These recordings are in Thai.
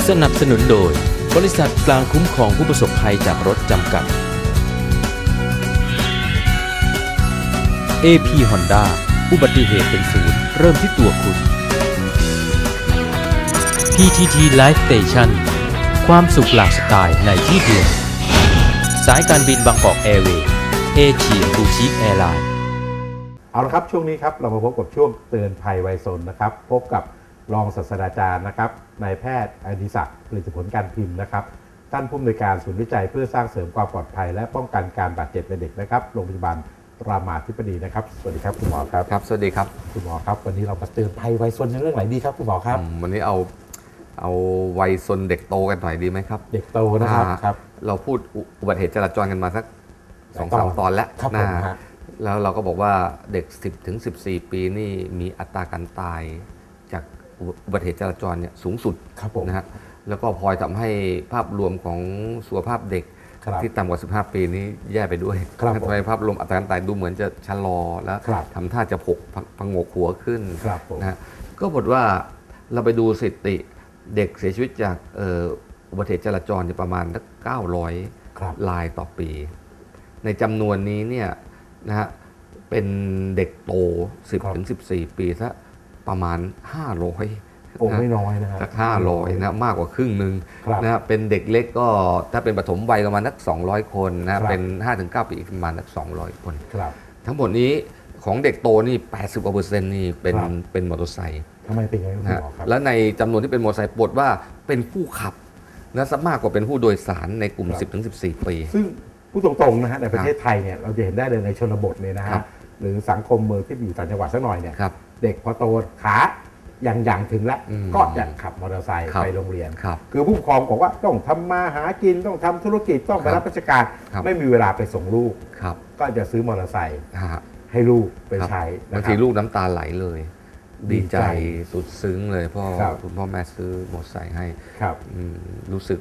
สนับสนุนโดยบริษัทกลางคุ้มครองผู้ประสบภัยจากรถจำกัด AP Honda อุบัติเหตุเป็นศูนย์เริ่มที่ตัวคุณ PTT Life Station ความสุขหลากสไตล์ในที่เดียวสายการบินบางกอกแอร์เวย์เอเชียบูชิคแอร์ไลน์เอาละครับช่วงนี้ครับเรามาพบกับช่วงเตือนภัยวัยซนนะครับพบกับรองศาสตราจารย์นะครับนายแพทย์อดิศักดิ์ผลิตผลการพิมพ์นะครับท่านผู้อำนวยการศูนย์วิจัยเพื่อสร้างเสริมความปลอดภัยและป้องกันการบาดเจ็บในเด็กนะครับโรงพยาบาลรามาธิบดีนะครับสวัสดีครับคุณหมอครับครับสวัสดีครับคุณหมอครับวันนี้เรามาเตือนภัยวัยซนในเรื่องไหนดีครับคุณหมอครับวันนี้เอาวัยซนเด็กโตกันหน่อยดีไหมครับเด็กโตนะครับเราพูดอุบัติเหตุจราจรกันมาสัก 2-3 ตอนแล้วนะแล้วเราก็บอกว่าเด็ก 10-14 ปีนี่มีอัตราการตายจากอุบัติเหตุจราจรเนี่ยสูงสุดนะฮะแล้วก็พลอยทำให้ภาพรวมของสุขภาพเด็กที่ต่ำกว่า 15 ปีนี้แย่ไปด้วยทำให้ภาพรวมอัตราการตายดูเหมือนจะชะลอแล้วทำท่าจะพังงกหัวขึ้นนะก็บอกว่าเราไปดูสถิติเด็กเสียชีวิตจากอุบัติเหตุจราจรประมาณ900 รายต่อปีในจำนวนนี้เนี่ยนะฮะเป็นเด็กโต 10-14 ปีซะประมาณ500 ไม่น้อยนะครับสัก500นะมากกว่าครึ่งหนึ่งนะเป็นเด็กเล็กก็ถ้าเป็นปฐมวัยประมาณนัก200 คนนะเป็น 5-9 ปีประมาณนัก200 คนทั้งหมดนี้ของเด็กโตนี่ 80% นี่เป็นมอเตอร์ไซค์ทำไมเป็นอย่างนั้นครับและในจำนวนที่เป็นมอเตอร์ไซค์ปรากฏว่าเป็นผู้ขับนะมากกว่าเป็นผู้โดยสารในกลุ่ม 10-14 ปีซึ่งพูดตรงๆนะฮะในประเทศไทยเนี่ยเราจะเห็นได้เลยในชนบทเนี่ยนะฮะหรือสังคมเมืองที่อยู่ต่างจังหวัดสักหน่อยเนี่ยเด็กพอโตขาอย่างถึงแล้วก็จะขับมอเตอร์ไซค์ไปโรงเรียนคือผู้ปกครองบอกว่าต้องทำมาหากินต้องทำธุรกิจต้องไปรับราชการไม่มีเวลาไปส่งลูกก็จะซื้อมอเตอร์ไซค์ให้ลูกไปใช้บางทีลูกน้ำตาไหลเลยดีใจสุดซึ้งเลยพ่อคุณพ่อแม่ซื้อมอเตอร์ไซค์ให้รู้สึก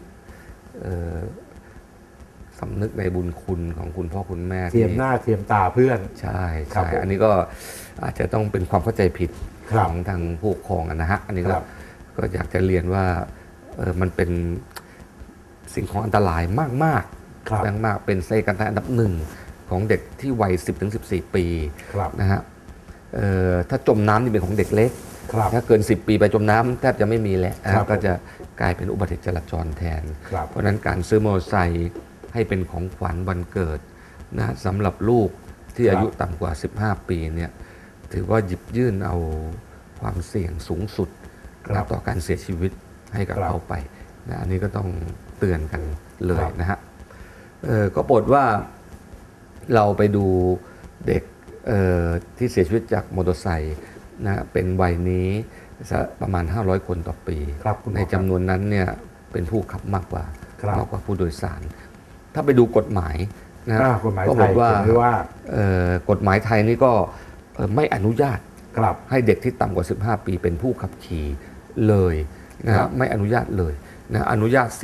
สำนึกในบุญคุณของคุณพ่อคุณแม่เทียมหน้าเทียมตาเพื่อนใช่อันนี้ก็อาจจะต้องเป็นความเข้าใจผิดของทางผู้ปกครองนะฮะอันนี้ก็อยากจะเรียนว่ามันเป็นสิ่งของอันตรายมากมากเป็นสาเหตุการตายอันดับหนึ่งของเด็กที่วัย 10-14 ปีนะฮะถ้าจมน้ำนี่เป็นของเด็กเล็กถ้าเกิน10 ปีไปจมน้ำแทบจะไม่มีแหละก็จะกลายเป็นอุบัติเหตุจราจรแทนเพราะนั้นการซื้อมอเตอร์ไซค์ให้เป็นของขวัญวันเกิดนะสำหรับลูกที่อายุต่ำกว่า15 ปีเนี่ยถือว่าหยิบยื่นเอาความเสี่ยงสูงสุดนะต่อการเสียชีวิตให้กับเขาไปนะอันนี้ก็ต้องเตือนกันเลยนะฮะก็ปรากฏว่าเราไปดูเด็กที่เสียชีวิตจากมอเตอร์ไซค์นะเป็นวัยนี้ประมาณ500 คนต่อปีในจำนวนนั้นเนี่ยเป็นผู้ขับมากกว่าผู้โดยสารถ้าไปดูกฎหมายนะก็บอกว่ากฎหมายไทยนี่ก็ไม่อนุญาตให้เด็กที่ต่ำกว่า15 ปีเป็นผู้ขับขี่เลยนะไม่อนุญาตเลยนะอนุญาต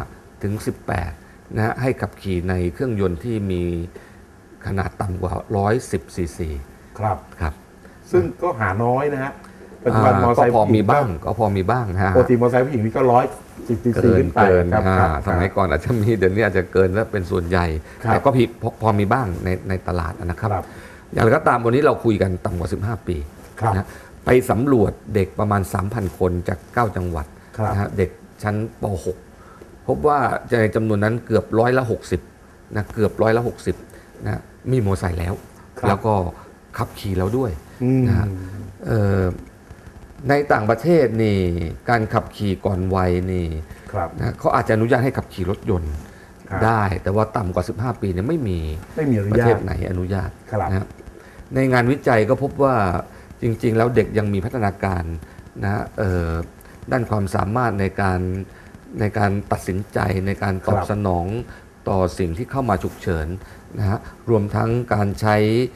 15-18นะให้ขับขี่ในเครื่องยนต์ที่มีขนาดต่ำกว่า110 ซีซีครับซึ่งก็หาน้อยนะฮะปัจจุบันมอเตอร์ไซค์พอมีบ้างฮะปกติมอเตอร์ไซค์ผู้หญิงนี่ก็110 ซีซีขึ้นไปสมัยก่อนอาจจะมีเดี๋ยวนี้อาจจะเกินแล้วเป็นส่วนใหญ่แต่ก็พอมีบ้างในตลาดนะครับอย่างไรก็ตามวันนี้เราคุยกันต่ำกว่า15 ปีนะไปสำรวจเด็กประมาณ 3,000 คนจาก9 จังหวัดนะฮะเด็กชั้นป .6 พบว่าในจำนวนนั้นเกือบ60%นะเกือบ60%นะมีมอเตอร์ไซค์แล้วก็ขับขี่แล้วด้วยนะในต่างประเทศนี่การขับขี่ก่อนวัยนี่นะเขาอาจจะอนุญาตให้ขับขี่รถยนต์ได้แต่ว่าต่ำกว่า15 ปีเนี่ยไม่มีประเทศไหนอนุญาตนะในงานวิจัยก็พบว่าจริงๆแล้วเด็กยังมีพัฒนาการนะด้านความสามารถในการตัดสินใจในการตอบสนองต่อสิ่งที่เข้ามาฉุกเฉินนะฮะรวมทั้งการใช้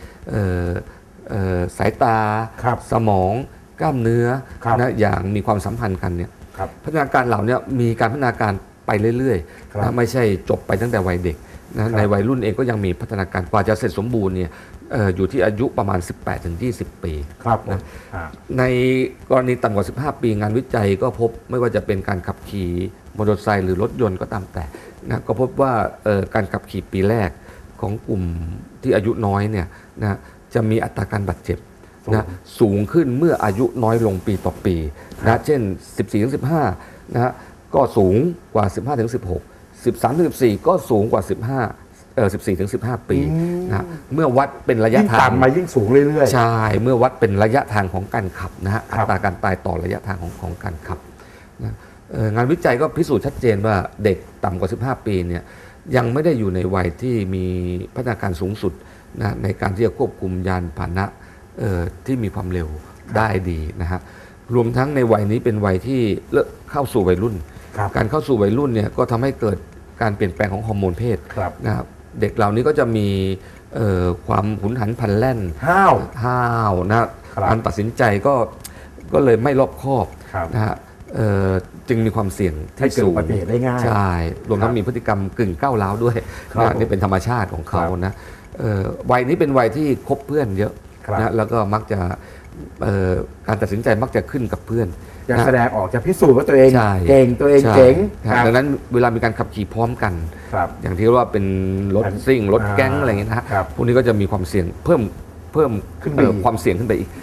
สายตาสมองกล้ามเนื้อนะอย่างมีความสัมพันธ์กันเนี่ยพัฒนาการเหล่านี้มีการพัฒนาการไปเรื่อยๆนะไม่ใช่จบไปตั้งแต่วัยเด็กนะในวัยรุ่นเองก็ยังมีพัฒนาการกว่าจะเสร็จสมบูรณ์เนี่ยอยู่ที่อายุประมาณ 18-20 ปีครับนะในกรณีต่ำกว่า 15 ปีงานวิจัยก็พบไม่ว่าจะเป็นการขับขี่มอเตอร์ไซค์หรือรถยนต์ก็ตามแต่นะก็พบว่าการขับขี่ปีแรกของกลุ่มที่อายุน้อยเนี่ยนะจะมีอัตราการบาดเจ็บนะสูงขึ้นเมื่ออายุน้อยลงปีต่อปีนะเช่น 14-15 นะก็สูงกว่า 15-16 13-14 ก็สูงกว่า 14-15 ปีนะเมื่อวัดเป็นระยะทางยิ่งต่ำมายิ่งสูงเรื่อยๆใช่เมื่อวัดเป็นระยะทางของการขับนะฮะอัตราการตายต่อระยะทางของการขับนะงานวิจัยก็พิสูจน์ชัดเจนว่าเด็กต่ำกว่า 15 ปีเนี่ยยังไม่ได้อยู่ในวัยที่มีพัฒนาการสูงสุดนะในการที่จะควบคุมยานพาหนะที่มีความเร็วได้ดีนะฮะรวมทั้งในวัยนี้เป็นวัยที่เข้าสู่วัยรุ่นการเข้าสู่วัยรุ่นเนี่ยก็ทำให้เกิดการเปลี่ยนแปลงของฮอร์โมนเพศนะครับเด็กเหล่านี้ก็จะมีความหุนหันพลันแล่นห้าวนะการตัดสินใจก็เลยไม่รอบคอบนะฮะจึงมีความเสี่ยงที่สูงได้ง่ายใช่รวมทั้งมีพฤติกรรมกึ่งก้าวร้าวด้วยนะนี่เป็นธรรมชาติของเขานะวัยนี้เป็นวัยที่คบเพื่อนเยอะนะแล้วก็มักจะการตัดสินใจมักจะขึ้นกับเพื่อนจะแสดงออกจะพิสูจน์ว่าตัวเองเก่งตัวเองเจ๋งดังนั้นเวลามีการขับขี่พร้อมกันอย่างที่ว่าเป็นรถซิ่งรถแก๊งอะไรอย่างเงี้ยนะพวกนี้ก็จะมีความเสี่ยงเพิ่มขึ้นความเสี่ยงขึ้นไปอีก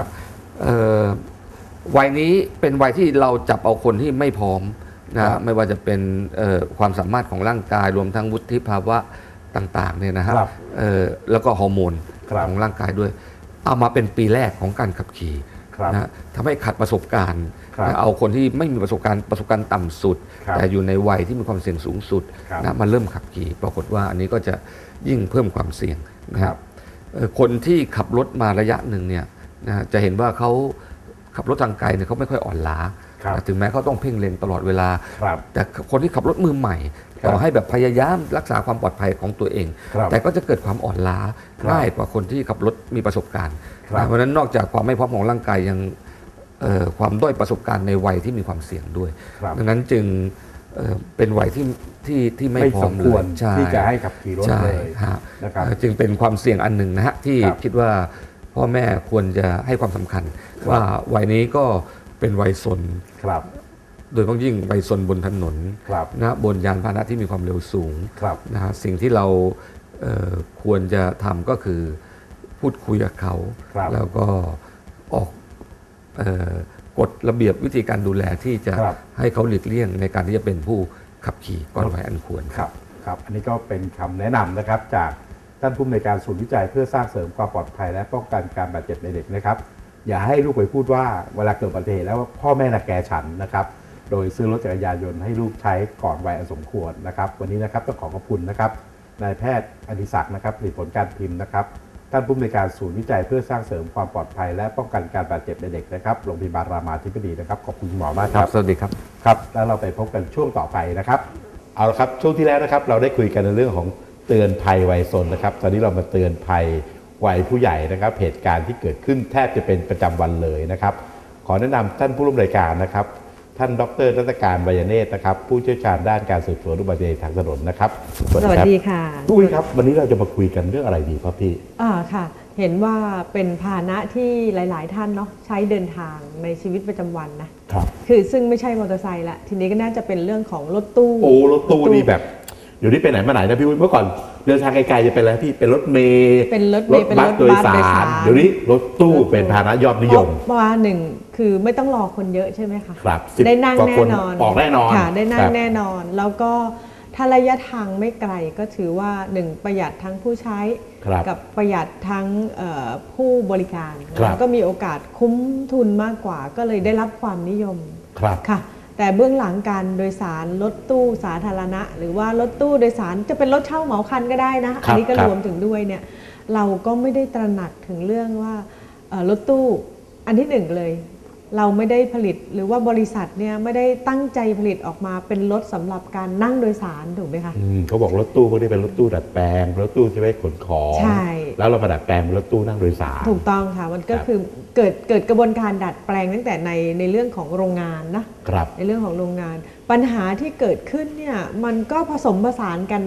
วัยนี้เป็นวัยที่เราจับเอาคนที่ไม่พร้อมนะไม่ว่าจะเป็นความสามารถของร่างกายรวมทั้งวุฒิภาวะต่างๆเนี่ยนะฮะแล้วก็ฮอร์โมนของร่างกายด้วยเอามาเป็นปีแรกของการขับขี่นะทำให้ขัดประสบการณ์เอาคนที่ไม่มีประสบการณ์ต่ำสุดแต่อยู่ในวัยที่มีความเสี่ยงสูงสุดนะมาเริ่มขับขี่ปรากฏว่าอันนี้ก็จะยิ่งเพิ่มความเสี่ยงนะครับคนที่ขับรถมาระยะหนึ่งเนี่ยนะจะเห็นว่าเขาขับรถทางไกลเนี่ยเขาไม่ค่อยอ่อนล้าถึงแม้เขาต้องเพ่งเล็งตลอดเวลาแต่คนที่ขับรถมือใหม่ต่อให้แบบพยายามรักษาความปลอดภัยของตัวเองแต่ก็จะเกิดความอ่อนล้าง่ายกว่าคนที่ขับรถมีประสบการณ์เพราะฉะนั้นนอกจากความไม่พร้อมของร่างกายยังความด้อยประสบการณ์ในวัยที่มีความเสี่ยงด้วยดังนั้นจึงเป็นวัยที่ไม่พร้อมเลยที่จะให้ขับขี่รถเลยนะครับจึงเป็นความเสี่ยงอันหนึ่งนะฮะที่คิดว่าพ่อแม่ควรจะให้ความสำคัญว่าวัยนี้ก็เป็นวัยซนโดยเฉพาะยิ่งวัยซนบนถนนนะบนยานพาหนะที่มีความเร็วสูงนะฮะสิ่งที่เราควรจะทำก็คือพูดคุยกับเขาแล้วก็ออกกฎระเบียบวิธีการดูแลที่จะให้เขาหลีกเลี่ยงในการที่จะเป็นผู้ขับขี่ก่อนวัยอันควรครับอันนี้ก็เป็นคำแนะนำนะครับจากท่านผู้อำนวยการศูนย์วิจัยเพื่อสร้างเสริมความปลอดภัยและป้องกันการบาดเจ็บในเด็กนะครับอย่าให้ลูกไปพูดว่าเวลาเกิดอุบัติเหตุแล้วพ่อแม่รังแกฉันนะครับโดยซื้อรถจักรยานยนต์ให้ลูกใช้ก่อนวัยอันสมควรนะครับวันนี้นะครับต้องขอบคุณนะครับนายแพทย์อดิศักดิ์นะครับผลิตผลการพิมพ์นะครับท่านผู้อำนวยการศูนย์วิจัยเพื่อสร้างเสริมความปลอดภัยและป้องกันการบาดเจ็บในเด็กนะครับโรงพยาบาลรามาธิบดีนะครับขอบคุณหมอมากครับสวัสดีครับครับแล้วเราไปพบกันช่วงต่อไปนะครับเอาละครับช่วงที่แล้วนะครับเราได้คุยกันในเรื่องของเตือนภัยวัยซนนะครับตอนนี้เรามาเตือนภัยวัยผู้ใหญ่นะครับเหตุการณ์ที่เกิดขึ้นแทบจะเป็นประจำวันเลยนะครับขอแนะนำท่านผู้ร่วมรายการนะครับท่านดร.รัตการไวยเนตรนะครับผู้เชี่ยวชาญด้านการสืบสวนอุบัติเหตุทางถนนนะครับสวัสดีค่ะทุกครับวันนี้เราจะมาคุยกันเรื่องอะไรดีครับพี่ค่ะเห็นว่าเป็นพาหนะที่หลายๆท่านเนาะใช้เดินทางในชีวิตประจำวันนะครับคือซึ่งไม่ใช่มอเตอร์ไซค์ละทีนี้ก็น่าจะเป็นเรื่องของรถตู้รถตู้นี่แบบเดี๋ยวนี้ไปไหนมาไหนนะพี่เมื่อก่อนเดินทางไกลๆจะเป็นอะไรพี่เป็นรถเมล์รถบัสโดยสารเดี๋ยวนี้รถตู้เป็นพาหนะยอดนิยมเพราะว่าหนึ่งคือไม่ต้องรอคนเยอะใช่ไหมคะครับได้นั่งแน่นอนออกแน่นอนค่ะได้นั่งแน่นอนแล้วก็ถ้าระยะทางไม่ไกลก็ถือว่า1ประหยัดทั้งผู้ใช้กับประหยัดทั้งผู้บริการแล้วก็มีโอกาสคุ้มทุนมากกว่าก็เลยได้รับความนิยมค่ะแต่เบื้องหลังการโดยสารรถตู้สาธารณะหรือว่ารถตู้โดยสารจะเป็นรถเช่าเหมาคันก็ได้นะอันนี้ก็รวมถึงด้วยเนี่ยเราก็ไม่ได้ตระหนักถึงเรื่องว่ารถตู้อันที่หนึ่งเลยเราไม่ได้ผลิตหรือว่าบริษัทเนี่ยไม่ได้ตั้งใจผลิตออกมาเป็นรถสำหรับการนั่งโดยสารถูกไหมคะเขาบอกรถตู้พวกนี้เป็นรถตู้ดัดแปลงรถตู้ที่ไว้ขนของใช่แล้วเรามาดัดแปลงเป็นรถตู้นั่งโดยสารถูกต้องค่ะมันก็คือเกิดกระบวนการดัดแปลงตั้งแต่ในเรื่องของโรงงานนะครับในเรื่องของโรงงานปัญหาที่เกิดขึ้นเนี่ยมันก็ผสมผสานกันนะ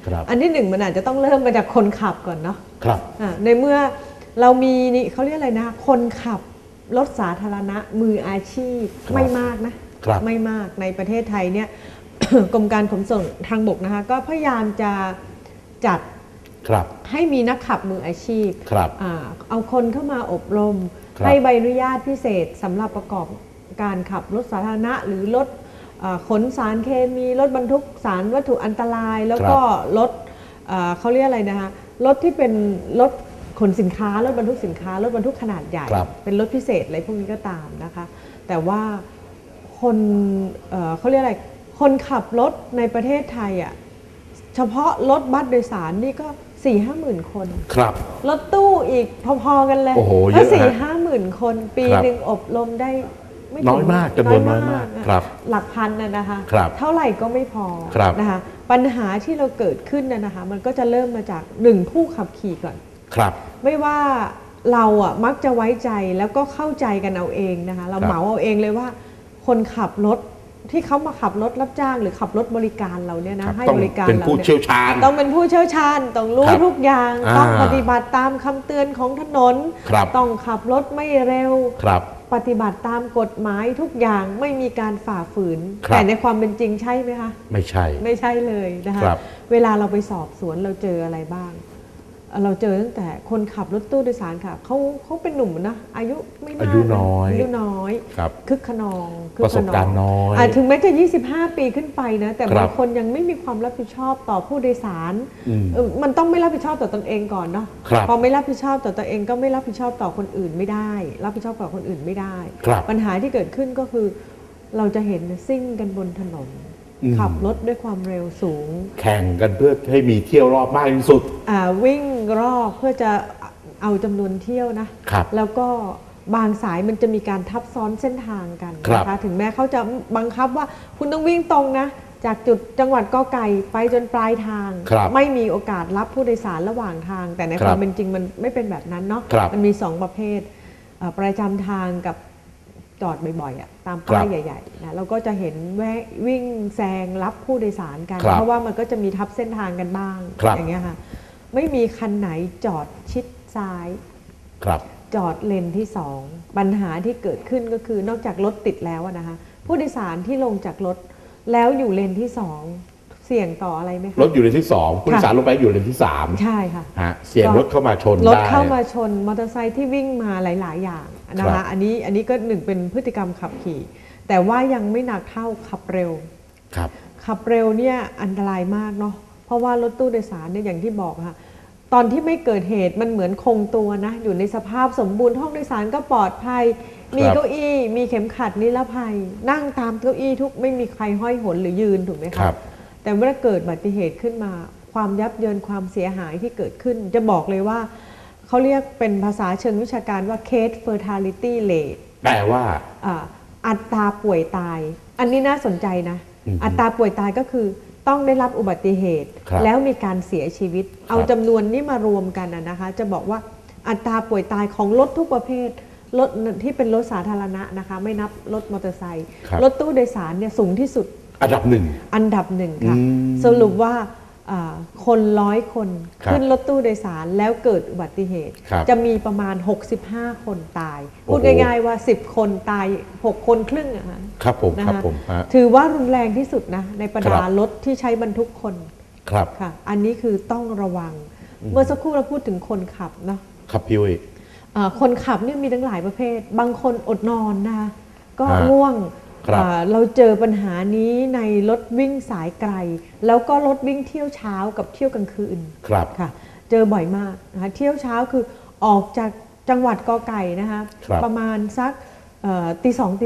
อันที่หนึ่งมันอาจจะต้องเริ่มมาจากคนขับก่อนเนาะครับในเมื่อเรามีนี่เขาเรียกอะไรนะคนขับรถสาธารณะมืออาชีพไม่มากนะไม่มากในประเทศไทยเนี่ย กรมการขนส่งทางบกนะคะก็พยายามจะจัดให้มีนักขับมืออาชีพเอาคนเข้ามาอบรมให้ใบอนุญาตพิเศษสำหรับประกอบการขับรถสาธารณะหรือรถขนสารเคมีรถบรรทุกสารวัตถุอันตรายแล้วก็รถเขาเรียกอะไรนะคะรถที่เป็นรถขนสินค้ารถบรรทุกสินค้ารถบรรทุกขนาดใหญ่เป็นรถพิเศษอะไรพวกนี้ก็ตามนะคะแต่ว่าคนเขาเรียกอะไรคนขับรถในประเทศไทยอ่ะเฉพาะรถบัสโดยสารนี่ก็ 4-5 หมื่นคนรถตู้อีกพอๆกันเลยก็ 4-5 หมื่นคนปีหนึ่งอบรมได้ไม่น้อยมากจำนวนน้อยมากหลักพันนะคะเท่าไหร่ก็ไม่พอนะคะปัญหาที่เราเกิดขึ้นนะคะมันก็จะเริ่มมาจาก1ผู้ขับขี่ก่อนไม่ว่าเราอ่ะมักจะไว้ใจแล้วก็เข้าใจกันเอาเองนะคะเราเหมาเอาเองเลยว่าคนขับรถที่เขามาขับรถรับจ้างหรือขับรถบริการเราเนี่ยนะให้บริการเราเนี่ยต้องเป็นผู้เชี่ยวชาญต้องรู้ทุกอย่างต้องปฏิบัติตามคำเตือนของถนนต้องขับรถไม่เร็วปฏิบัติตามกฎหมายทุกอย่างไม่มีการฝ่าฝืนแต่ในความเป็นจริงใช่ไหมคะไม่ใช่เลยนะคะเวลาเราไปสอบสวนเราเจออะไรบ้างเราเจอตั้งแต่คนขับรถตู้โดยสารค่ะเขาเป็นหนุ่มนะอายุไม่มากอายุน้อยคึกขนองประสบการณ์น้อยถึงแม้จะ25 ปีขึ้นไปนะแต่บางคนยังไม่มีความรับผิดชอบต่อผู้โดยสารมันต้องไม่รับผิดชอบต่อตนเองก่อนเนาะพอไม่รับผิดชอบต่อตัวเองก็ไม่รับผิดชอบต่อคนอื่นไม่ได้รับผิดชอบต่อคนอื่นไม่ได้ปัญหาที่เกิดขึ้นก็คือเราจะเห็นซิ่งกันบนถนนขับรถด้วยความเร็วสูงแข่งกันเพื่อให้มีเที่ยวรอบมากที่สุดวิ่งรอบเพื่อจะเอาจำนวนเที่ยวนะแล้วก็บางสายมันจะมีการทับซ้อนเส้นทางกันนะคะถึงแม้เขาจะบังคับว่าคุณต้องวิ่งตรงนะจากจุดจังหวัดกอไก่ไปจนปลายทางไม่มีโอกาสรับผู้โดยสารระหว่างทางแต่ในความเป็นจริงมันไม่เป็นแบบนั้นเนาะมันมี2ประเภทประจำทางกับจอดบ่อยๆตามป้ายใหญ่ๆนะเราก็จะเห็นวิ่งแซงรับผู้โดยสารกันเพราะว่ามันก็จะมีทับเส้นทางกันบ้างอย่างเงี้ยค่ะไม่มีคันไหนจอดชิดซ้ายจอดเลนที่2ปัญหาที่เกิดขึ้นก็คือนอกจากรถติดแล้วนะคะผู้โดยสารที่ลงจากรถแล้วอยู่เลนที่2เสี่ยงต่ออะไรไหมคะรถอยู่เลนที่2ผู้โดยสารลงไปอยู่เลนที่3 ใช่ค่ะเสี่ยงรถเข้ามาชนรถเข้ามาชนมอเตอร์ไซค์ที่วิ่งมาหลายๆอย่างนะคะอันนี้ก็หนึ่งเป็นพฤติกรรมขับขี่แต่ว่ายังไม่หนักเท่าขับเร็วขับเร็วเนี่ยอันตรายมากเนาะเพราะว่ารถตู้โดยสารเนี่ยอย่างที่บอกค่ะตอนที่ไม่เกิดเหตุมันเหมือนคงตัวนะอยู่ในสภาพสมบูรณ์ห้องโดยสารก็ปลอดภัยมีเก้าอี้มีเข็มขัดนิรภัยนั่งตามเก้าอี้ทุกไม่มีใครห้อยหนหรือยืนถูกไหมคะแต่เมื่อเกิดอุบัติเหตุขึ้นมาความยับเยินความเสียหายที่เกิดขึ้นจะบอกเลยว่าเขาเรียกเป็นภาษาเชิงวิชาการว่า case fatality rate แปลว่าอัตราป่วยตายอันนี้น่าสนใจนะอัตราป่วยตายก็คือต้องได้รับอุบัติเหตุแล้วมีการเสียชีวิตเอาจำนวนนี้มารวมกันนะคะจะบอกว่าอัตราป่วยตายของรถทุกประเภทรถที่เป็นรถสาธารณะนะคะไม่นับรถมอเตอร์ไซค์รถตู้โดยสารเนี่ยสูงที่สุดอันดับหนึ่งค่ะสรุปว่าคน100 คนขึ้นรถตู้โดยสารแล้วเกิดอุบัติเหตุจะมีประมาณ65 คนตายพูดง่ายๆว่า10 คนตาย6 คนครึ่งอะค่ะครับผมถือว่ารุนแรงที่สุดนะในบรรดารถที่ใช้บรรทุกคนค่ะอันนี้คือต้องระวังเมื่อสักครู่เราพูดถึงคนขับเนาะครับพี่อุ้ยคนขับเนี่ยมีทั้งหลายประเภทบางคนอดนอนนะคะก็ง่วงเราเจอปัญหานี้ในรถวิ่งสายไกลแล้วก็รถวิ่งเที่ยวเช้ากับเที่ยวกลางคืนค่ะเจอบ่อยมากนะคะเที่ยวเช้าคือออกจากจังหวัดกอไก่นะคะประมาณสักตี 2 ตี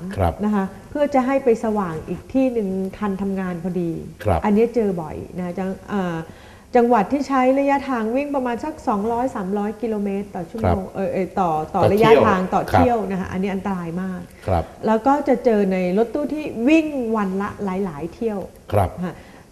3นะคะเพื่อจะให้ไปสว่างอีกที่หนึ่งทันทำงานพอดีอันนี้เจอบ่อยนะจังหวัดที่ใช้ระยะทางวิ่งประมาณสัก 200-300 กิโลเมตรต่อชั่วโมงต่อระยะทางต่อเที่ยวนะคะอันนี้อันตรายมากแล้วก็จะเจอในรถตู้ที่วิ่งวันละหลายๆเที่ยว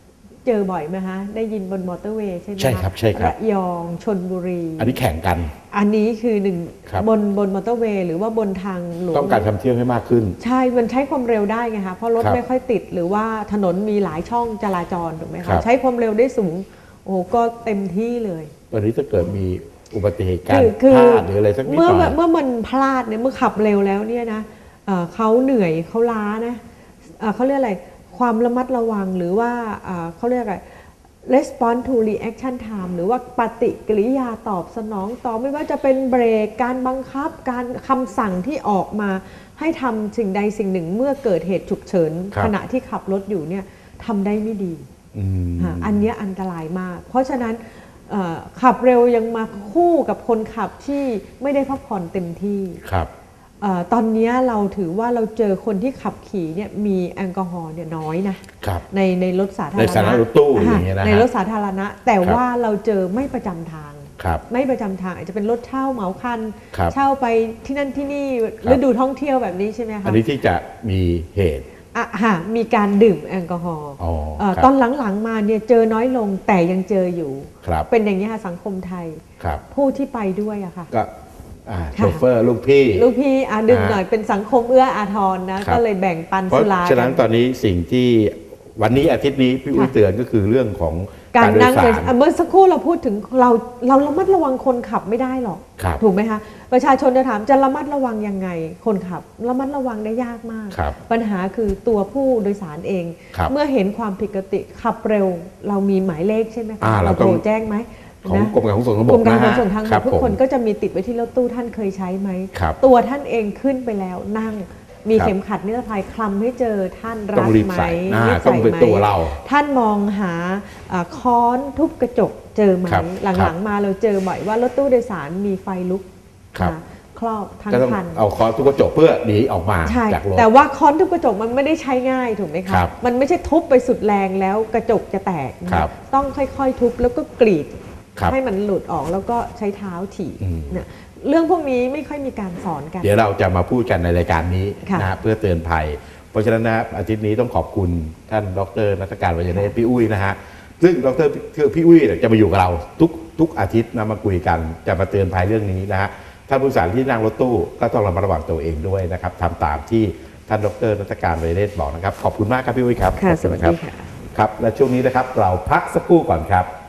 เจอบ่อยไหมคะได้ยินบนมอเตอร์เวย์ใช่ไหมใช่ครับใช่ครับระยองชลบุรีอันนี้แข่งกันอันนี้คือหนึ่งครับบนมอเตอร์เวย์หรือว่าบนทางหลวงต้องการทำเที่ยวให้มากขึ้นใช่มันใช้ความเร็วได้ไงคะเพราะรถครับไม่ค่อยติดหรือว่าถนนมีหลายช่องจราจรถูกไหมครัคะบใช้ความเร็วได้สูงโอ้ก็เต็มที่เลยตอนนี้ถ้าเกิดมีอุบัติเหตุการณ์คือพลาดหรืออะไรสักนิดหเมื่อน่อยเมื่อมันพลาดเนี่ยเมื่อขับเร็วแล้วเนี่ยนะเขาเหนื่อยเขาล้านะเขาเรียกอะไรความระมัดระวังหรือว่าเขาเรียกอะไร response to reaction time หรือว่าปฏิกิริยาตอบสนองต่อไม่ว่าจะเป็นเบรกการบังคับการคำสั่งที่ออกมาให้ทำสิ่งใดสิ่งหนึ่งเมื่อเกิดเหตุฉุกเฉินครับขณะที่ขับรถอยู่เนี่ยทำได้ไม่ดีอืมอันเนี้ยอันตรายมาก เพราะฉะนั้นขับเร็วยังมาคู่กับคนขับที่ไม่ได้พักผ่อนเต็มที่ครับตอนนี้เราถือว่าเราเจอคนที่ขับขี่เนี่ยมีแอลกอฮอล์เนี่ยน้อยนะครับ ในรถสาธารในสถาณะนะรถตู้อย่างเงี้ยนะฮะในรถสาธารณะ แต่ครับว่าเราเจอไม่ประจำทางครับไม่ประจำทางอาจจะเป็นรถเช่าเหมาคันครับเช่าไปที่นั่นที่นี่ครับฤดูท่องเที่ยวแบบนี้ใช่ไหมคะอันนี้ที่จะมีเหตุมีการดื่มแอลกอฮอล์อ๋อครับตอนหลังๆมาเนี่ยเจอน้อยลงแต่ยังเจออยู่ครับเป็นอย่างนี้ค่ะสังคมไทยครับผู้ที่ไปด้วยอะค่ะก็โชเฟอร์ลูกพี่ลูกพี่ดื่มหน่อยเป็นสังคมเอื้ออาทรนะครับ ก็เลยแบ่งปันเพราะสุราฉะนั้นตอนนี้สิ่งที่วันนี้อาทิตย์นี้พี่อุ้ยเตือนก็คือเรื่องของการโดนั่ยงสาโดยรเมื่อสักครู่เราพูดถึงเราระมัดระวังคนขับไม่ได้หรอกครับถูกไหมคะประชาชนจะถามจะระมัดระวังยังไงคนขับระมัดระวังได้ยากมากครับปัญหาคือตัวผู้โดยสารเองครับเมื่อเห็นความผิดปกติขับเร็วเรามีหมายเลขใช่ไหมคะเราเราต้โทองรแจ้งไหมของนะกรมการขนส่งทางบกรกมการนะขฮะนส่งทางบครักทุกผมคนก็จะมีติดไว้ที่รถตู้ท่านเคยใช้ไหมครับตัวท่านเองขึ้นไปแล้วนั่งมีครับเข็มขัดนิรภัยคลำให้เจอท่านต้รัอดงรีบไหมใส่รีบต้องเป็นไหมตัวเราท่านมองหาค้อนทุบกระจกเจอไหมครับหลังๆมาเราเจอบ่อยว่ารถตู้โดยสารมีไฟลุกครับนะครอบทั้งก็ต้องคันเอาคอทุกกระจกเพื่อหนีออกมาใช่จากรถแต่ว่าค้อนทุบกระจกมันไม่ได้ใช้ง่ายถูกไหมคะครับมันไม่ใช่ทุบไปสุดแรงแล้วกระจกจะแตกนะครับ ต้องค่อยๆทุบแล้วก็กรีดครับให้มันหลุดออกแล้วก็ใช้เท้าถีบอืมเนี่ยเรื่องพวกนี้ไม่ค่อยมีการสอนกันเดี๋ยวเราจะมาพูดกันในรายการนี้ค่ะนะฮะเพื่อเตือนภัย เพราะฉะนั้นนะอาทิตย์นี้ต้องขอบคุณท่านดรนัฐการวัยเนตรพี่อุ้ยนะฮะซึ่งดรพี่อุ้ยเนี่ยจะมาอยู่กับเราทุกอาทิตย์นะมาคุยกันจะมาเตือนภัยเรื่องนี้นะฮะท่านผู้โดยสารที่นั่งรถตู้ก็ต้องระมัดระวังตัวเองด้วยนะครับทำตามที่ท่านดรนัฐการวัยเนตรบอกนะครับขอบคุณมากครับพี่อุ้ยครับค่ะขอบสณวัสครัดีบค่ะครับและช่วงนี้นะครับเราพักสักครู่ก่อนครับ